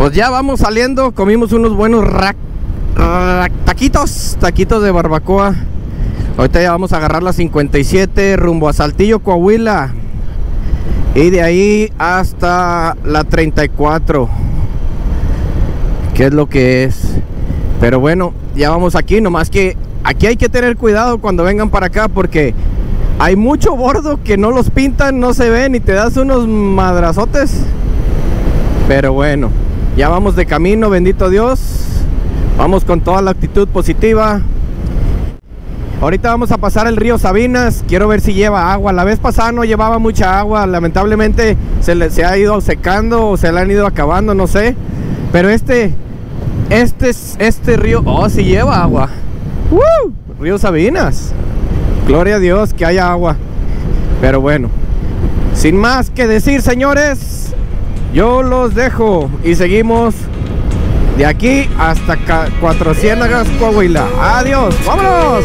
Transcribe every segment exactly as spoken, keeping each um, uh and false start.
Pues ya vamos saliendo, comimos unos buenos rack, rack, taquitos, taquitos de barbacoa. Ahorita ya vamos a agarrar la cincuenta y siete rumbo a Saltillo, Coahuila. Y de ahí hasta la treinta y cuatro. ¿Qué es lo que es? Pero bueno, ya vamos aquí, nomás que aquí hay que tener cuidado cuando vengan para acá, porque hay mucho bordo que no los pintan, no se ven y te das unos madrazotes. Pero bueno, ya vamos de camino, bendito Dios. Vamos con toda la actitud positiva. Ahorita vamos a pasar el río Sabinas. Quiero ver si lleva agua. La vez pasada no llevaba mucha agua. Lamentablemente se, le, se ha ido secando o se le han ido acabando, no sé. Pero este, este, este río, oh, sí lleva agua. ¡Uh! Río Sabinas. Gloria a Dios que haya agua. Pero bueno, sin más que decir, señores, yo los dejo y seguimos de aquí hasta Cuatro Ciénagas, Coahuila. Adiós, vámonos.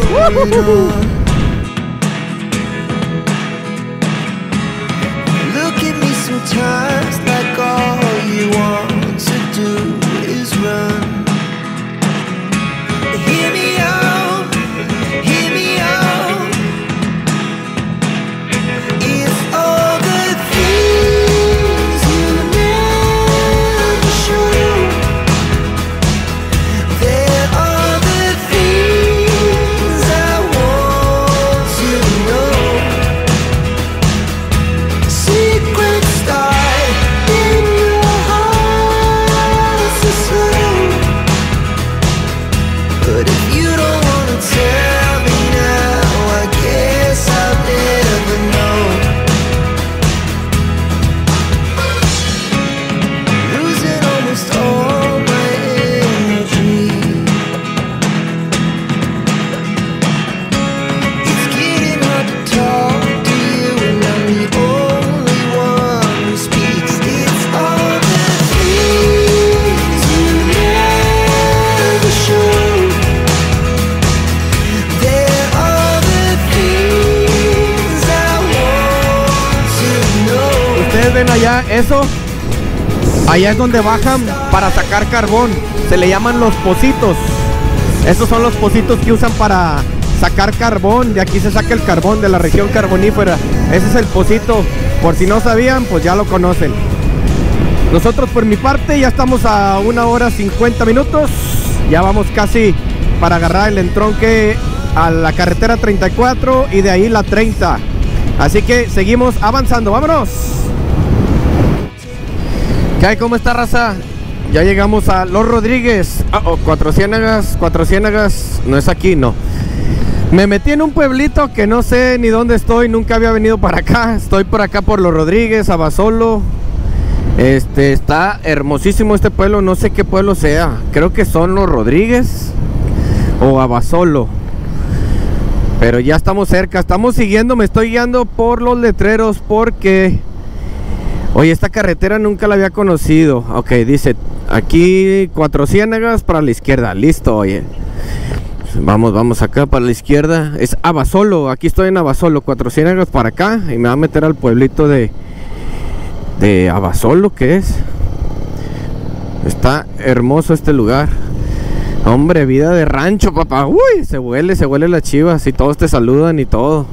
Look at me sometimes like all you want to do is run. Hear me out, hear me out. It's all the things you never show. There are the things I want to know. Secrets start in your heart so slow. But if you don't wanna tell me now, I guess I'll never know. Losing almost all my energy. It's getting hard to talk to you, and I'm the only one who speaks. It's all the things you never show. There are the things I want to know. Ustedes ven allá, eso, allá es donde bajan para sacar carbón. Se le llaman los pocitos. Esos son los pocitos que usan para sacar carbón. De aquí se saca el carbón de la región carbonífera. Ese es el pocito. Por si no sabían, pues ya lo conocen. Nosotros por mi parte ya estamos a una hora cincuenta minutos. Ya vamos casi para agarrar el entronque a la carretera treinta y cuatro y de ahí la treinta. Así que seguimos avanzando, vámonos. ¿Qué hay? ¿Cómo está, raza? Ya llegamos a Los Rodríguez. Ah, oh, Cuatro Ciénagas, Cuatro Ciénagas. No es aquí, no. Me metí en un pueblito que no sé ni dónde estoy. Nunca había venido para acá. Estoy por acá por Los Rodríguez, Abasolo. Este, está hermosísimo este pueblo. No sé qué pueblo sea. Creo que son Los Rodríguez o Abasolo. Pero ya estamos cerca. Estamos siguiendo, me estoy guiando por los letreros porque... Oye, esta carretera nunca la había conocido. Ok, dice aquí Cuatro Ciénagas para la izquierda. Listo, oye. Vamos, vamos acá para la izquierda. Es Abasolo, aquí estoy en Abasolo. Cuatro Ciénagas para acá y me va a meter al pueblito de... De Abasolo, ¿qué es? Está hermoso este lugar. Hombre, vida de rancho, papá. Uy, se huele, se huele la chivas y todos te saludan y todo.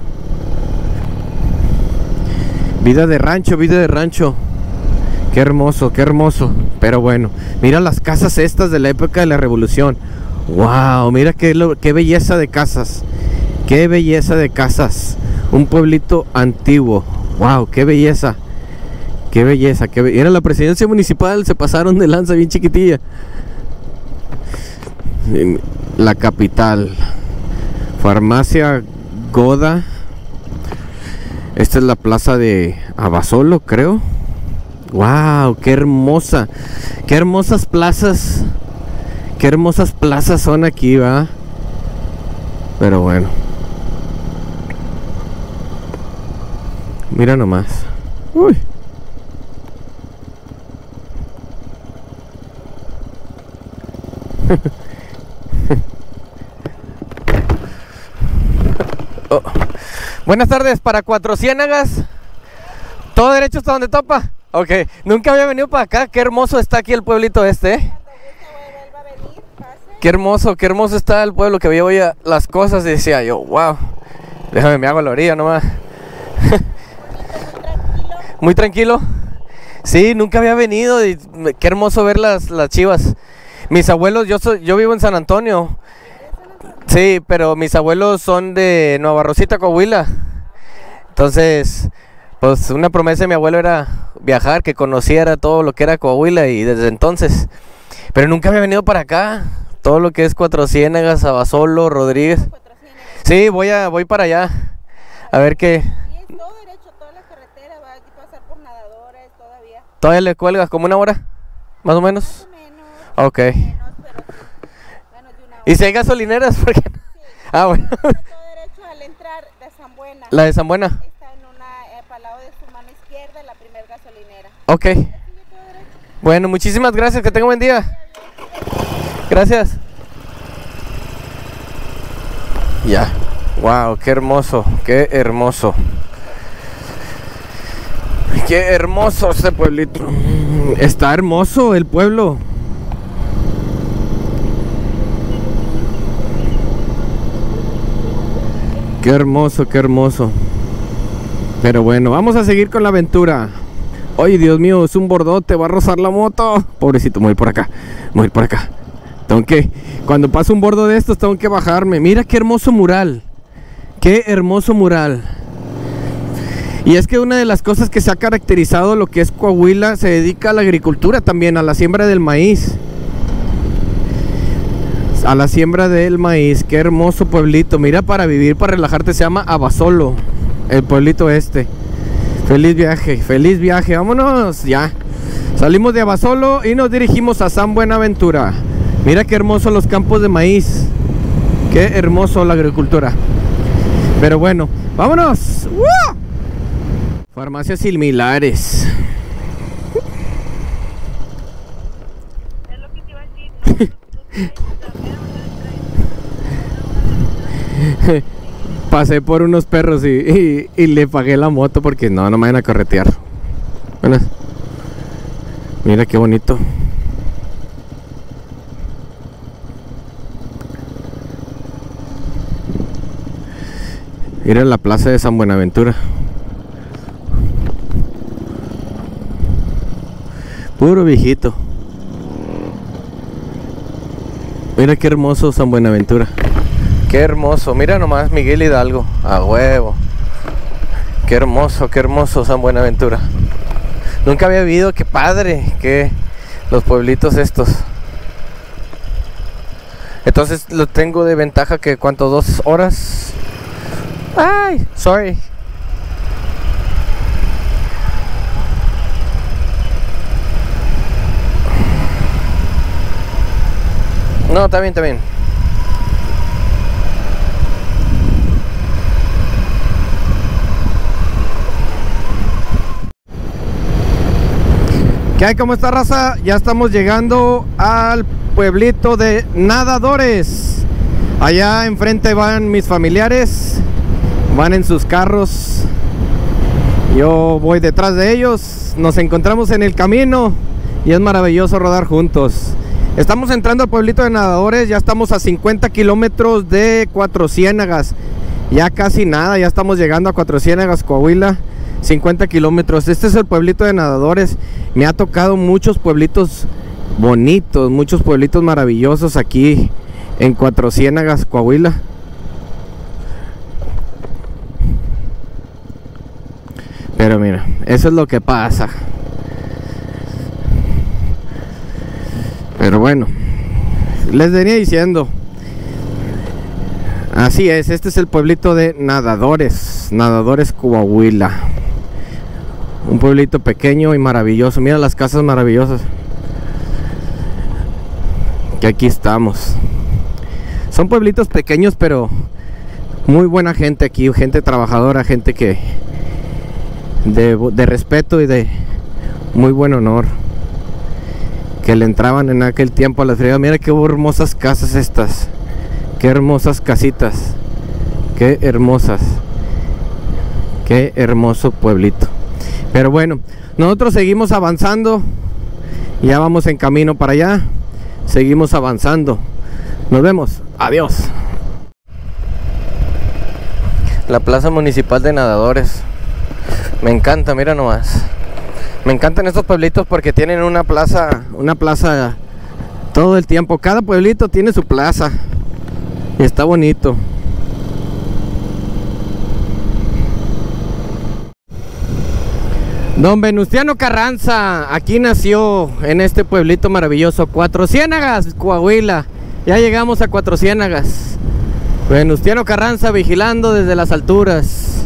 Vida de rancho, vida de rancho. Qué hermoso, qué hermoso. Pero bueno, mira las casas estas de la época de la revolución. Wow, mira qué, qué belleza de casas. Qué belleza de casas. Un pueblito antiguo. Wow, qué belleza. Qué belleza, qué belleza. Era la presidencia municipal, se pasaron de lanza bien chiquitilla. La capital. Farmacia Goda. Esta es la plaza de Abasolo, creo. Wow, qué hermosa. Qué hermosas plazas. Qué hermosas plazas son aquí, ¿va? Pero bueno. Mira nomás. Uy. Oh. Buenas tardes para Cuatro Ciénagas. Todo derecho hasta donde topa. Ok, nunca había venido para acá. Qué hermoso está aquí el pueblito este, ¿eh? Qué hermoso, qué hermoso está el pueblo, que yo veía las cosas y decía yo, wow, déjame me hago a la orilla nomás. Muy tranquilo. Sí, nunca había venido y qué hermoso ver las, las chivas. Mis abuelos, yo soy, yo vivo en San Antonio. Sí, pero mis abuelos son de Nueva Rosita, Coahuila. Entonces, pues una promesa de mi abuelo era viajar, que conociera todo lo que era Coahuila, y desde entonces. Pero nunca había venido para acá. Todo lo que es Cuatro Ciénegas, Abasolo, Rodríguez. Sí, voy a voy para allá. A ver qué. Y es todo derecho, toda la carretera, va a pasar por Nadadores todavía. ¿Todavía le cuelgas como una hora? ¿Más o menos? Más o menos. Ok. Menos, pero sí, menos de una hora. ¿Y si hay gasolineras? ¿Por qué no? Sí. Ah, bueno. Todo derecho al entrar de San Buena. La de San Buena. Está en una, eh, para el lado de su mano izquierda, la primer gasolinera. Ok. Sigue todo derecho. Bueno, muchísimas gracias. Que tenga buen día. Gracias. Ya. Wow, qué hermoso, qué hermoso. Qué hermoso este pueblito. Está hermoso el pueblo. Qué hermoso, qué hermoso. Pero bueno, vamos a seguir con la aventura. Ay, Dios mío, es un bordote, va a rozar la moto. Pobrecito, me voy por acá, me voy por acá. Tengo que, cuando paso un bordo de estos, tengo que bajarme. Mira qué hermoso mural. Qué hermoso mural. Y es que una de las cosas que se ha caracterizado lo que es Coahuila, se dedica a la agricultura también, a la siembra del maíz. A la siembra del maíz. Qué hermoso pueblito. Mira, para vivir, para relajarte, se llama Abasolo, el pueblito este. Feliz viaje, feliz viaje. Vámonos, ya. Salimos de Abasolo y nos dirigimos a San Buenaventura. Mira qué hermosos los campos de maíz. Qué hermoso la agricultura. Pero bueno, vámonos. ¡Woo! Farmacias similares. Es lo que te iba a decir. Pasé por unos perros y, y, y le pagué la moto porque no, no me van a corretear. Bueno, mira qué bonito. Ir a la plaza de San Buenaventura. Puro viejito. Mira qué hermoso San Buenaventura. Qué hermoso. Mira nomás Miguel Hidalgo. A huevo. Qué hermoso, qué hermoso San Buenaventura. Nunca había vivido. Qué padre. Que los pueblitos estos. Entonces lo tengo de ventaja que ¿cuánto? Dos horas. Ay, sorry. No, está bien, está bien. ¿Qué hay? ¿Cómo está, raza? Ya estamos llegando al pueblito de Nadadores. Allá enfrente van mis familiares. Van en sus carros. Yo voy detrás de ellos. Nos encontramos en el camino y es maravilloso rodar juntos. Estamos entrando al pueblito de Nadadores. Ya estamos a cincuenta kilómetros de Cuatro Ciénegas. Ya casi nada, ya estamos llegando a Cuatro Ciénegas, Coahuila. cincuenta kilómetros. Este es el pueblito de Nadadores. Me ha tocado muchos pueblitos bonitos, muchos pueblitos maravillosos aquí en Cuatro Ciénegas, Coahuila. Pero mira, eso es lo que pasa. Pero bueno, les venía diciendo. Así es, este es el pueblito de Nadadores. Nadadores, Coahuila. Un pueblito pequeño y maravilloso. Mira las casas maravillosas que aquí estamos. Son pueblitos pequeños, pero muy buena gente aquí. Gente trabajadora, gente que de, de respeto y de muy buen honor, que le entraban en aquel tiempo a las fregadas. Mira qué hermosas casas estas. Qué hermosas casitas. Qué hermosas. Qué hermoso pueblito. Pero bueno, nosotros seguimos avanzando. Ya vamos en camino para allá. Seguimos avanzando. Nos vemos. Adiós. La Plaza Municipal de Nadadores. Me encanta, mira nomás. Me encantan estos pueblitos porque tienen una plaza, una plaza todo el tiempo. Cada pueblito tiene su plaza y está bonito. Don Venustiano Carranza, aquí nació en este pueblito maravilloso, Cuatro Ciénagas, Coahuila. Ya llegamos a Cuatro Ciénagas. Venustiano Carranza vigilando desde las alturas.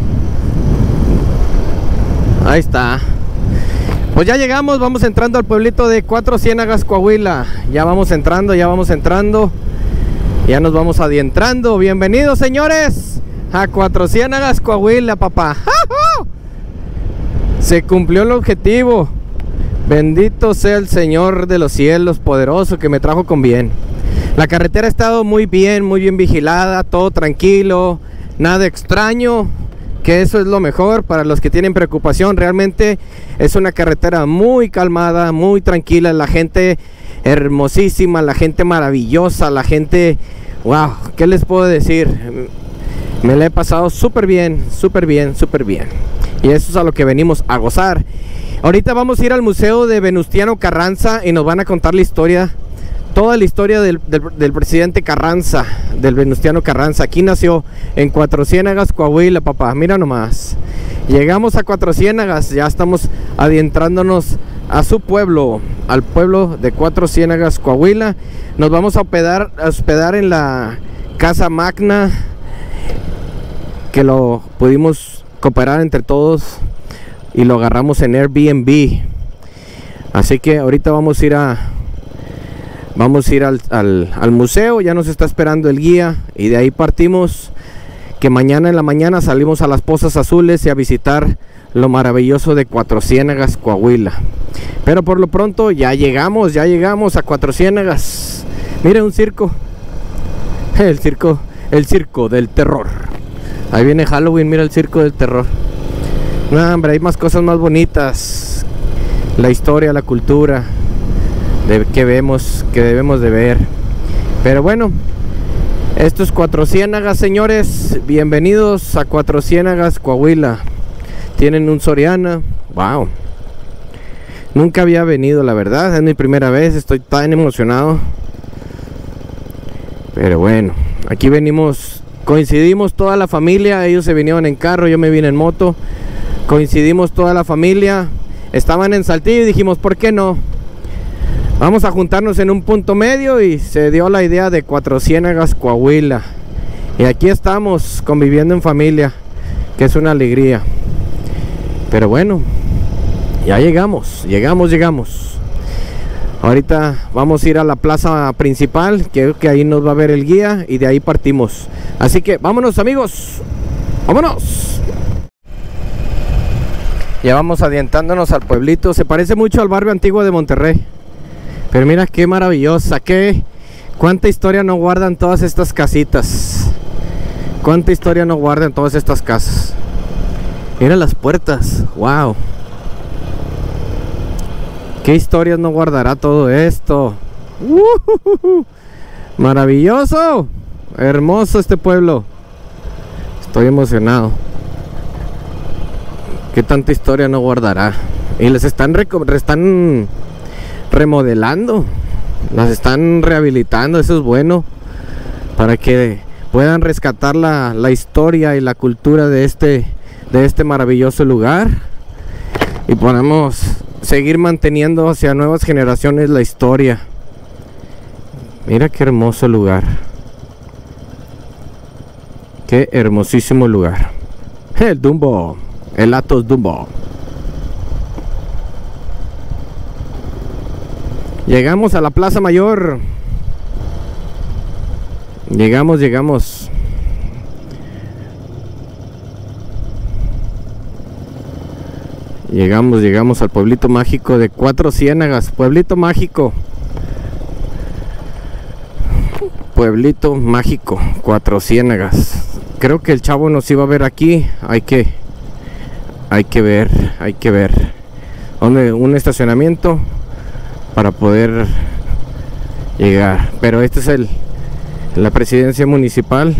Ahí está. Pues ya llegamos, vamos entrando al pueblito de Cuatro Ciénagas, Coahuila. Ya vamos entrando, ya vamos entrando. Ya nos vamos adentrando. Bienvenidos, señores, a Cuatro Ciénagas, Coahuila, papá. ¡Ja-ja! Se cumplió el objetivo. Bendito sea el Señor de los cielos, poderoso, que me trajo con bien. La carretera ha estado muy bien, muy bien vigilada, todo tranquilo, nada extraño, que eso es lo mejor para los que tienen preocupación. Realmente es una carretera muy calmada, muy tranquila, la gente hermosísima, la gente maravillosa, la gente, wow, ¿qué les puedo decir? Me la he pasado súper bien, súper bien, súper bien. Y eso es a lo que venimos a gozar. Ahorita vamos a ir al museo de Venustiano Carranza y nos van a contar la historia, toda la historia del, del, del presidente Carranza, del Venustiano Carranza. Aquí nació en Cuatro Ciénagas, Coahuila, papá. Mira nomás. Llegamos a Cuatro Ciénagas, ya estamos adentrándonos a su pueblo, al pueblo de Cuatro Ciénagas, Coahuila. Nos vamos a hospedar, a hospedar en la Casa Magna, que lo pudimos cooperar entre todos y lo agarramos en Airbnb. Así que ahorita vamos a ir a vamos a ir al, al, al museo. Ya nos está esperando el guía y de ahí partimos, que mañana en la mañana salimos a las Pozas Azules y a visitar lo maravilloso de Cuatro Ciénagas, Coahuila. Pero por lo pronto ya llegamos, ya llegamos a Cuatro Ciénagas. Mire, un circo. El circo, el circo del terror. Ahí viene Halloween, mira el circo del terror. No, hombre, hay más cosas más bonitas. La historia, la cultura de que vemos, que debemos de ver. Pero bueno, esto es Cuatro Ciénagas, señores. Bienvenidos a Cuatro Ciénagas, Coahuila. Tienen un Soriana. Wow. Nunca había venido, la verdad. Es mi primera vez, estoy tan emocionado. Pero bueno, aquí venimos. Coincidimos toda la familia, ellos se vinieron en carro, yo me vine en moto. Coincidimos toda la familia, estaban en Saltillo y dijimos, ¿por qué no? Vamos a juntarnos en un punto medio y se dio la idea de Cuatro Ciénagas, Coahuila. Y aquí estamos conviviendo en familia, que es una alegría. Pero bueno, ya llegamos, llegamos, llegamos. Ahorita vamos a ir a la plaza principal, que, que ahí nos va a ver el guía y de ahí partimos. Así que vámonos, amigos, vámonos. Ya vamos adentrándonos al pueblito. Se parece mucho al barrio antiguo de Monterrey. Pero mira qué maravillosa, qué, cuánta historia no guardan todas estas casitas. Cuánta historia no guardan todas estas casas. Mira las puertas, wow. ¿Qué historias no guardará todo esto? ¡Uh! Maravilloso, hermoso este pueblo. Estoy emocionado. ¿Qué tanta historia no guardará? Y les están, están remodelando, las están rehabilitando. Eso es bueno, para que puedan rescatar la, la historia y la cultura de este, de este maravilloso lugar. Y podamos seguir manteniendo hacia nuevas generaciones la historia. Mira qué hermoso lugar. Qué hermosísimo lugar. El Dumbo, el Atos Dumbo. Llegamos a la Plaza Mayor. Llegamos, llegamos. Llegamos, llegamos al pueblito mágico de Cuatro Ciénagas. Pueblito mágico. Pueblito mágico, Cuatro Ciénagas. Creo que el chavo nos iba a ver aquí. Hay que hay que ver, hay que ver. Donde un estacionamiento para poder llegar. Pero este es el la presidencia municipal.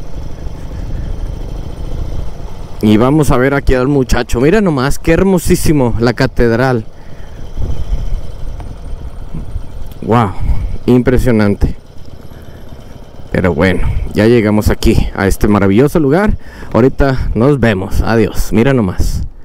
Y vamos a ver aquí al muchacho. Mira nomás, qué hermosísimo la catedral. Wow, impresionante. Pero bueno, ya llegamos aquí a este maravilloso lugar. Ahorita nos vemos. Adiós. Mira nomás.